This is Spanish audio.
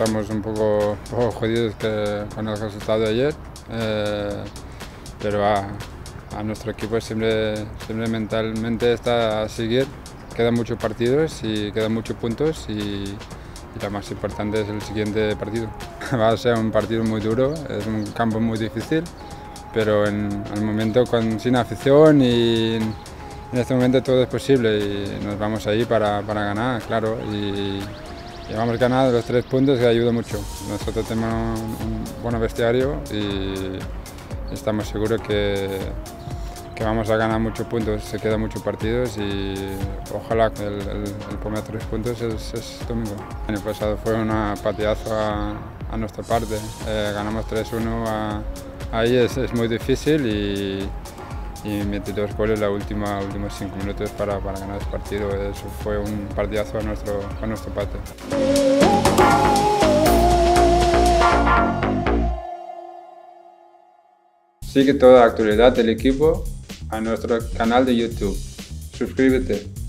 estamos un poco jodidos con el resultado de ayer, pero a nuestro equipo siempre mentalmente está a seguir. Quedan muchos partidos y quedan muchos puntos y lo más importante es el siguiente partido. Va a ser un partido muy duro, es un campo muy difícil, pero en el momento sin afición y en este momento todo es posible y nos vamos ahí para ganar, claro. Y vamos ganando los 3 puntos que ayuda mucho. Nosotros tenemos un buen vestiario y estamos seguros que vamos a ganar muchos puntos, se quedan muchos partidos y ojalá que el primer 3 puntos es domingo. El año pasado fue un partidazo a nuestra parte, ganamos 3-1, ahí es muy difícil y metí 2 goles los últimos 5 minutos para ganar el partido. Eso fue un partidazo a nuestra parte. Sigue toda la actualidad del equipo a nuestro canal de YouTube. Suscríbete.